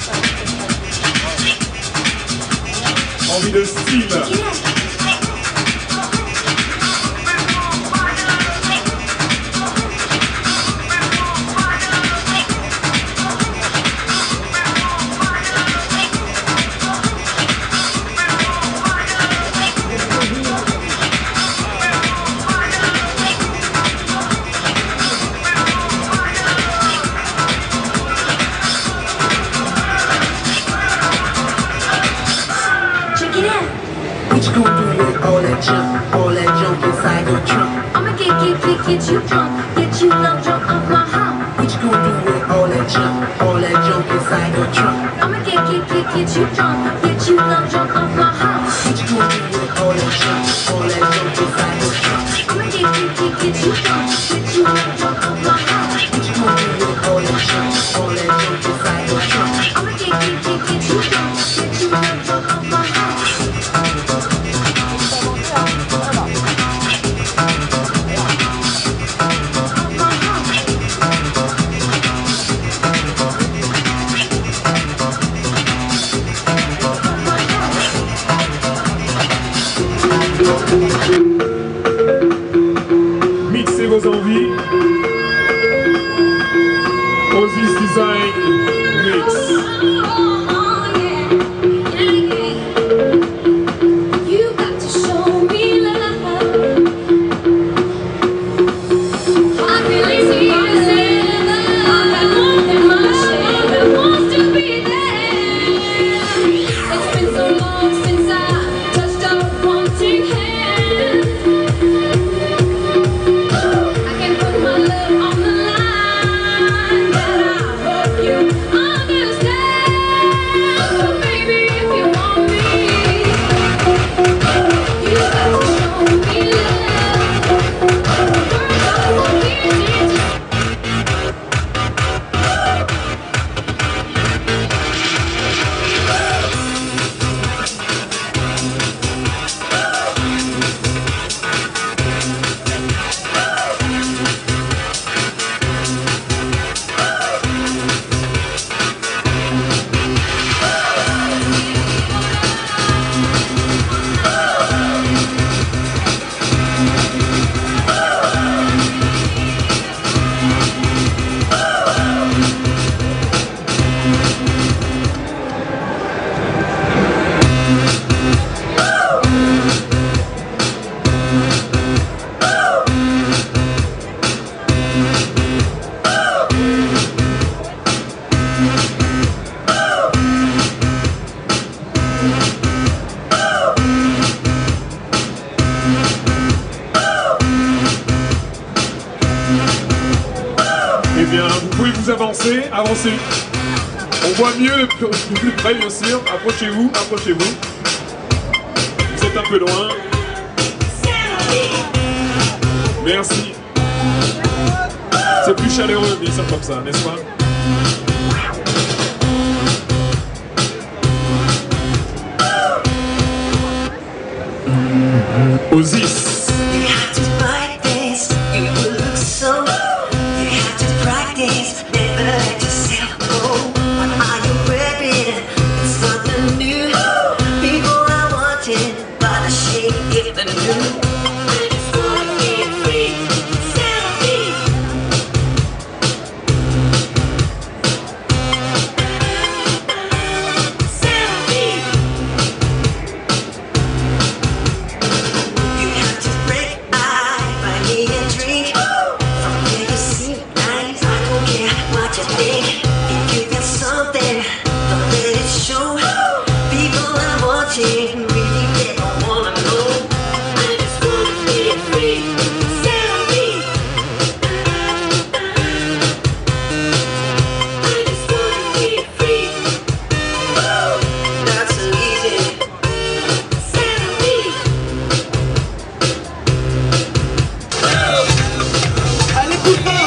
Envie de style. What you gonna do with all that junk inside your trunk? I'ma get you drunk, get you love drunk off my house. What you gonna do with all that junk inside your trunk? I'ma get you drunk, get you love drunk off my house. What you gonna do with all that junk inside your trunk? I'ma get you drunk, get you love drunk off my house. What you gonna do with all that junk inside your trunk? I'ma get you drunk, get you love drunk off my house. Mixez vos envies. Osis Design Mix. You got to show me love. I feel easy. I've got more than my share that wants to be there. It's been so long since I touched a wanting hand. I can put my love on the line, but I hope you understand. So baby, if you want me, you got to show me love. Words are forgetting. Eh bien, vous pouvez vous avancer, avancez. On voit mieux le plus près, bien sûr. Approchez-vous, approchez-vous. Vous êtes un peu loin. Merci. C'est plus chaleureux, bien sûr, comme ça, n'est-ce pas? Osis. You have to fight this, you look so. You have to practice, never let yourself go. What are you wearing? It's something new. People are wanting, but the shade is the new. I just wanna be free, set me. Set me. You have to break eye, buy me a drink. From where you see nice, I don't care what you think. If you feel something, don't let it show. People are watching, really they don't wanna know. I just wanna be free, set me. I just wanna be free. Not so easy. Set me. Allez, coupe!